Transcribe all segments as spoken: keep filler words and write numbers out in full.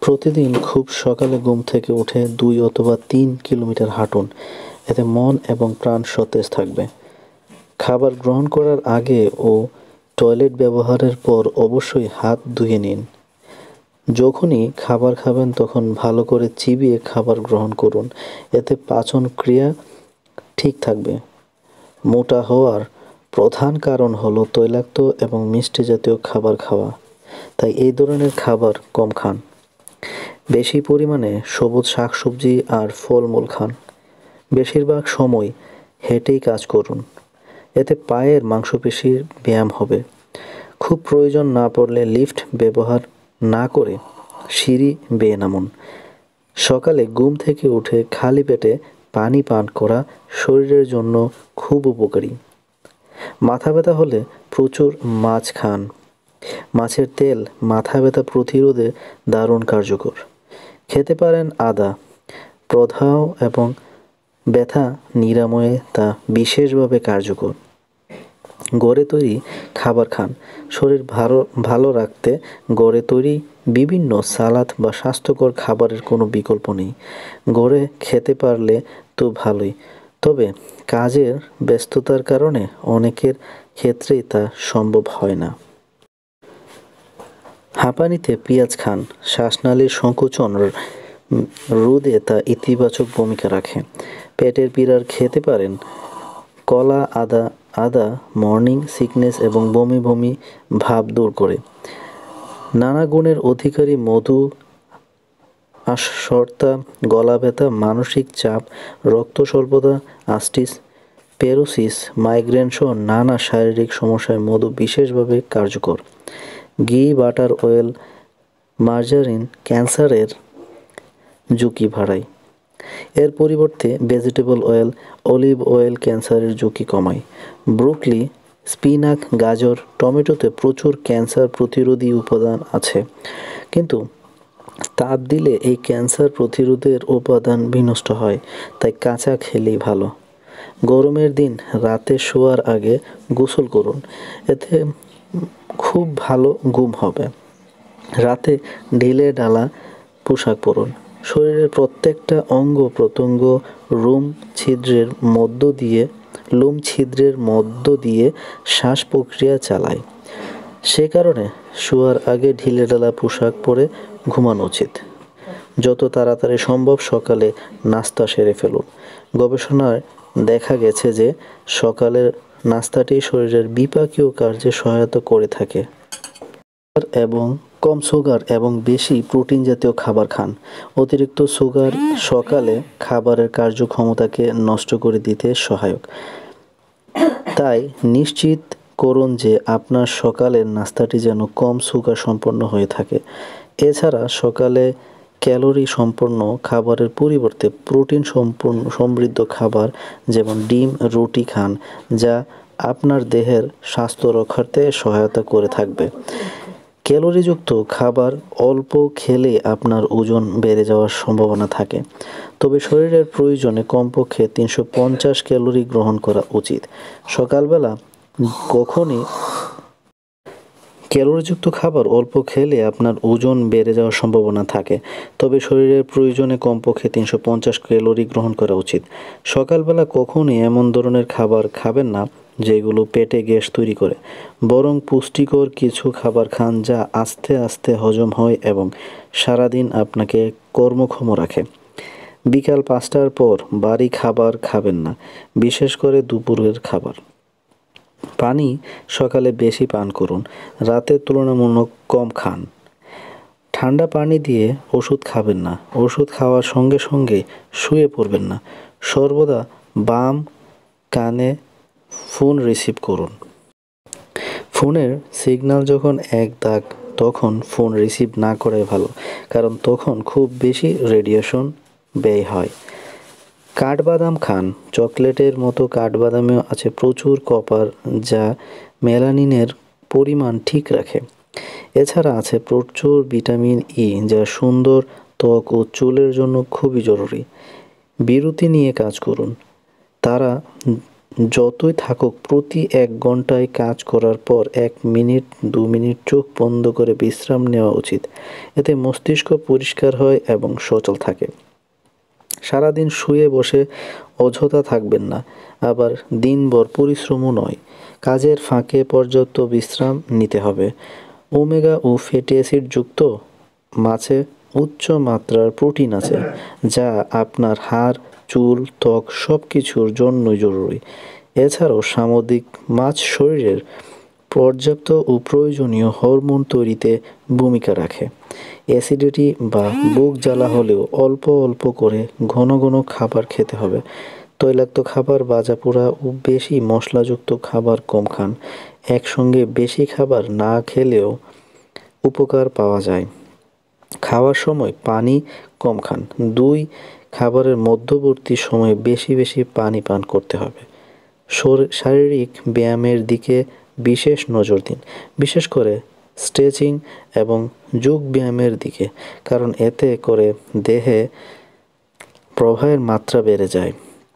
প্রতিদিন খুব সকালে ঘুম থেকে উঠে দুই অথবা তিন কিলোমিটার হাঁটুন। এতে মন এবং প্রাণ সতেজ থাকবে। খাবার গ্রহণ করার আগে ও টয়লেট ব্যবহারের পর অবশ্যই হাত ধুয়ে নিন। যখনই খাবার খাবেন তখন ভালো করে চিবিয়ে খাবার গ্রহণ করুন। এতে পাচন ক্রিয়া ঠিক থাকবে। মোটা হওয়ার প্রধান কারণ হলো তৈলাক্ত এবং মিষ্টি জাতীয় খাবার খাওয়া, তাই এই ধরনের খাবার কম খান। বেশি পরিমাণে সবুজ শাকসবজি আর ফলমূল খান। বেশিরভাগ সময় হেঁটেই কাজ করুন। এতে পায়ের মাংসপেশির ব্যায়াম হবে। খুব প্রয়োজন না পড়লে লিফট ব্যবহার না করে সিঁড়ি বেয়ে নামুন। সকালে ঘুম থেকে উঠে খালি পেটে পানি পান করা শরীরের জন্য খুব উপকারী। মাথা ব্যথা হলে প্রচুর মাছ খান। মাছের তেল মাথা ব্যথা প্রতিরোধে দারুণ কার্যকর। খেতে পারেন আদা। প্রদাহ এবং ব্যথা নিরাময়ে তা বিশেষভাবে কার্যকর। ঘরে তৈরি খাবার খান। শরীর ভালো ভালো রাখতে ঘরে তৈরি বিভিন্ন সালাদ বা স্বাস্থ্যকর খাবারের কোনো বিকল্প নেই। ঘরে খেতে পারলে তো ভালোই, তবে কাজের ব্যস্ততার কারণে অনেকের ক্ষেত্রেই তা সম্ভব হয় না। হাঁপানিতে পেঁয়াজ খান। শ্বাসনালীর সংকোচন রোধে তা ইতিবাচক ভূমিকা রাখে। পেটের পীড়ার খেতে পারেন কলা। আদা আদা মর্নিং সিকনেস এবং বমি বমি ভাব দূর করে। নানা গুণের অধিকারী মধু আশর্তা, গলা ব্যথা, মানসিক চাপ, রক্ত স্বল্পতা, আস্টিস, পেরোসিস, মাইগ্রেন সহ নানা শারীরিক সমস্যায় মধু বিশেষভাবে কার্যকর। ঘি, বাটার, অয়েল, মার্জারিন ক্যান্সারের ঝুঁকি বাড়ায়। এর পরিবর্তে ভেজিটেবল অয়েল, অলিভ অয়েল ক্যান্সারের ঝুঁকি কমায়। ব্রোকলি, স্পিনাচ, গাজর, টমেটোতে প্রচুর ক্যান্সার প্রতিরোধী উপাদান আছে, কিন্তু তাপ দিলে এই ক্যান্সার প্রতিরোধের উপাদান বিনষ্ট হয়, তাই কাঁচা খেলেই ভালো। গরমের দিন রাতে শোয়ার আগে গোসল করুন। এতে খুব ভালো ঘুম হবে। রাতে ঢিলে ঢালা পোশাক পরুন। শরীরের প্রত্যেকটা অঙ্গ প্রত্যঙ্গ রোম ছিদ্রের মধ্য দিয়ে লোম ছিদ্রের মধ্য দিয়ে শ্বাস প্রক্রিয়া চালায়। সে কারণে শোয়ার আগে ঢিলেঢালা পোশাক পরে ঘুমানো উচিত। যত তাড়াতাড়ি সম্ভব সকালে নাস্তা সেরে ফেলুন। গবেষণায় দেখা গেছে যে সকালের নাস্তাটি শরীরের বিপাকীয় কার্যে সহায়তা করে থাকে। এবং কম সুগার এবং বেশি প্রোটিন জাতীয় খাবার খান। অতিরিক্ত সুগার সকালে খাবারের কার্যক্ষমতাকে নষ্ট করে দিতে সহায়ক। তাই নিশ্চিত করুন যে আপনার সকালের নাস্তাটি যেন কম সুগার সম্পন্ন হয়ে থাকে। এছাড়া সকালে ক্যালোরি সম্পন্ন খাবারের পরিবর্তে প্রোটিন সম্পূর্ণ সমৃদ্ধ খাবার যেমন ডিম, রুটি খান, যা আপনার দেহের স্বাস্থ্য রক্ষার্থে সহায়তা করে থাকবে। ক্যালোরিযুক্ত খাবার অল্প খেলে আপনার ওজন বেড়ে যাওয়ার সম্ভাবনা থাকে, তবে শরীরের প্রয়োজনে কমপক্ষে তিনশো পঞ্চাশ ক্যালোরি গ্রহণ করা উচিত। সকালবেলা কখনই ক্যালোরিযুক্ত খাবার অল্প খেলে আপনার ওজন বেড়ে যাওয়ার সম্ভাবনা থাকে, তবে শরীরের প্রয়োজনে কমপক্ষে তিনশো পঞ্চাশ ক্যালোরি গ্রহণ করা উচিত। সকালবেলা কখনই এমন ধরনের খাবার খাবেন না যেগুলো পেটে গ্যাস তৈরি করে, বরং পুষ্টিকর কিছু খাবার খান যা আস্তে আস্তে হজম হয় এবং সারাদিন আপনাকে কর্মক্ষম রাখে। বিকাল পাঁচটার পর ভারী খাবার খাবেন না, বিশেষ করে দুপুরের খাবার। পানি সকালে বেশি পান করুন। রাতে তুলনামূলক কম খান। ঠান্ডা পানি দিয়ে ওষুধ খাবেন না। ওষুধ খাওয়ার সঙ্গে সঙ্গে শুয়ে পড়বেন না। সর্বদা বাম কানে ফোন রিসিভ করুন। ফোনের সিগন্যাল যখন এক দাগ তখন ফোন রিসিভ না করাই ভালো, কারণ তখন খুব বেশি রেডিয়েশন ব্যয় হয়। কাঠবাদাম খান। চকলেটের মতো কাঠবাদামেও আছে প্রচুর কপার, যা মেলানিনের পরিমাণ ঠিক রাখে। এছাড়া আছে প্রচুর ভিটামিন ই, যা সুন্দর ত্বক ও চুলের জন্য খুবই জরুরি। বিরতি নিয়ে কাজ করুন। তারা যতই থাকুক প্রতি এক ঘন্টায় কাজ করার পর এক মিনিট দু মিনিট চোখ বন্ধ করে বিশ্রাম নেওয়া উচিত। এতে মস্তিষ্ক পরিষ্কার হয় এবং সচল থাকে। সারাদিন শুয়ে বসে অযথা থাকবেন না, আবার দিনভর পরিশ্রমও নয়। কাজের ফাঁকে পর্যাপ্ত বিশ্রাম নিতে হবে। ওমেগা ও ফ্যাটি অ্যাসিড যুক্ত মাছে উচ্চ মাত্রার প্রোটিন আছে, যা আপনার হাড়, চুল, ত্বক সব কিছুর জন্যই জরুরি। এছাড়াও সামুদ্রিক মাছ শরীরের পর্যাপ্ত ও প্রয়োজনীয় হরমোন তৈরিতে ভূমিকা রাখে। অ্যাসিডিটি বা বুক জ্বালা হলেও অল্প অল্প করে ঘন ঘন খাবার খেতে হবে। তৈলাক্ত খাবার, ভাজাপোড়া ও বেশি মশলাযুক্ত খাবার কম খান। একসঙ্গে বেশি খাবার না খেলেও উপকার পাওয়া যায়। খাওয়ার সময় পানি কম খান। দুই খাবারের মধ্যবর্তী সময়ে বেশি বেশি পানি পান করতে হবে। শারীরিক ব্যায়ামের দিকে বিশেষ নজর দিন, বিশেষ করে স্ট্রেচিং এবং যোগ ব্যায়ামের দিকে, কারণ এতে করে দেহে প্রবাহের মাত্রা বেড়ে যায়।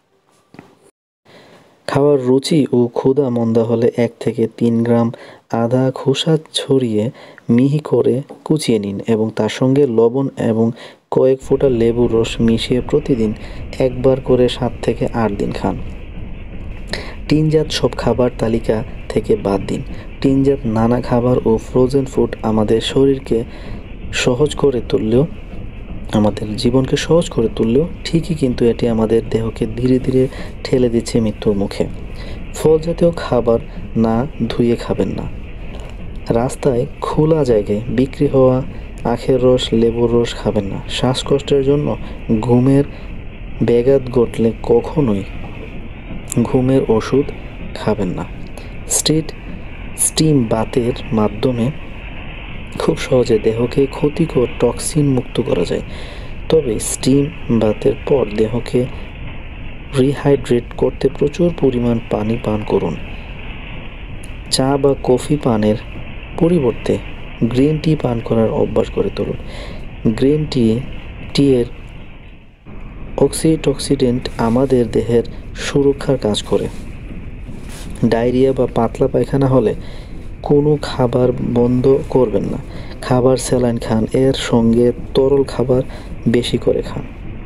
খাওয়ার রুচি ও ক্ষুধা মন্দা হলে এক থেকে তিন গ্রাম আদা খোসা ছড়িয়ে মিহি করে কুচিয়ে নিন এবং তার সঙ্গে লবণ এবং কয়েক ফোঁটা লেবুর রস মিশিয়ে প্রতিদিন একবার করে সাত থেকে আট দিন খান। টিনজাত সব খাবার তালিকা থেকে বাদ দিন। টিনজাত নানা খাবার ও ফ্রোজেন ফুড আমাদের শরীরকে সহজ করে তুললেও আমাদের জীবনকে সহজ করে তুললেও ঠিকই কিন্তু এটি আমাদের দেহকে ধীরে ধীরে ঠেলে দিচ্ছে মৃত্যুর মুখে। ফল জাতীয় খাবার না ধুয়ে খাবেন না। রাস্তায় খোলা জায়গায় বিক্রি হওয়া আখের রস, লেবুর রস খাবেন না। শ্বাসকষ্টের জন্য ঘুমের ব্যাঘাত ঘটলে কখনোই ঘুমের ওষুধ খাবেন না। স্ট্রিট স্টিম বাতের মাধ্যমে খুব সহজে দেহকে ক্ষতিকর টক্সিন মুক্ত করা যায়, তবে স্টিম বাতের পর দেহকে রিহাইড্রেট করতে প্রচুর পরিমাণ পানি পান করুন। চা বা কফি পানের পরিবর্তে গ্রিন টি পান করার অভ্যাস করে তুলুন। গ্রিন টি টি এর অক্সিটোক্সিডেন্ট আমাদের দেহের সুরক্ষার কাজ করে। ডায়রিয়া বা পাতলা পায়খানা হলে কোনো খাবার বন্ধ করবেন না। খাবার স্যালাইন খান, এর সঙ্গে তরল খাবার বেশি করে খান।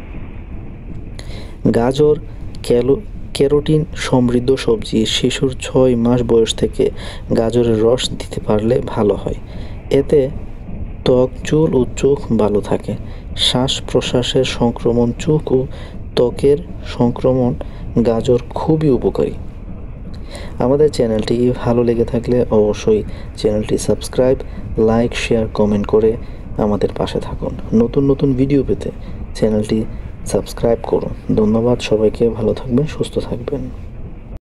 গাজর ক্যালো ক্যারোটিন সমৃদ্ধ সবজি। শিশুর ছয় মাস বয়স থেকে গাজরের রস দিতে পারলে ভালো হয়। এতে ত্বক, চুল ও চোখ ভালো থাকে। শ্বাস প্রশ্বাসের সংক্রমণ, চোখ ও ত্বকের সংক্রমণ গাজর খুবই উপকারী। আমাদের চ্যানেলটি ভালো লেগে থাকলে অবশ্যই চ্যানেলটি সাবস্ক্রাইব, লাইক, শেয়ার, কমেন্ট করে আমাদের পাশে থাকুন। নতুন নতুন ভিডিও পেতে চ্যানেলটি সাবস্ক্রাইব করুন। ধন্যবাদ সবাইকে। ভালো থাকবেন, সুস্থ থাকবেন।